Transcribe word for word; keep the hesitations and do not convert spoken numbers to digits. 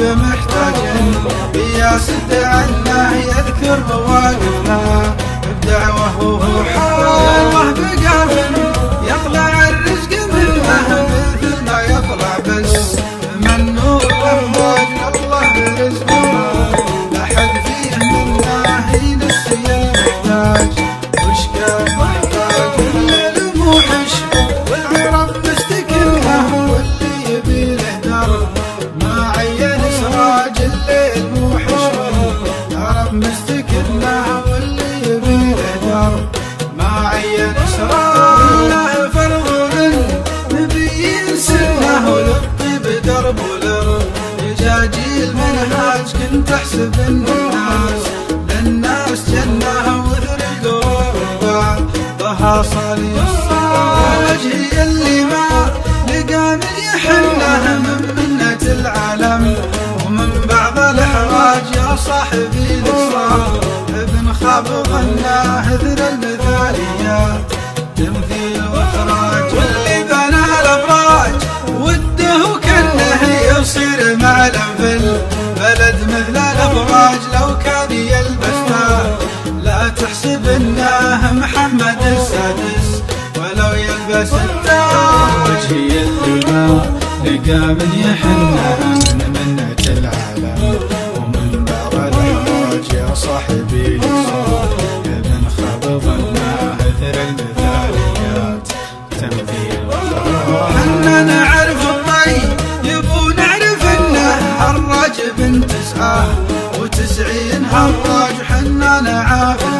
محتاج يا سد عنه يذكر مواقفنا بدعوه وهو حال الله بقافل يطلع الرزق منه مثل ما يطلع بس من نور الأمواج الله برزقه لا حد فيه منه ينسي المحتاج وش كان محتاج الليل موحش والعرب مستكنه واللي يبي له درب ما عين سراج الليل موحش والعرب مستكنه واللي يبي له درب ما عين سراج له فرض نبي سنه وللطيب درب وللرجاجيل منهاج كنت احسب الناس للناس جنه وذل قربان ضحى صالي وجهي اللي ما لقى من يحنه من منة العالم ومن بعض الاحراج يا صاحبي الصار ابن خاب ظناه اثر المثاليات تمثيل واخراج واللي بنى الابراج وده كانه يصير معلم في البلد مثل الابراج لو كان يلبسها لا تحسب انه محمد السادس ولو يلبس التاج وجهي اللي ما لقى من يحنه من منة العالم ومن بعض الابراج يا صاحبي ابن خاب ظناه اثر المثاليات تمثيل واخراج حنا نعرف الطيب يبو نعرف انه حراج بنت تسعه وتسعين حراج حنا نعرف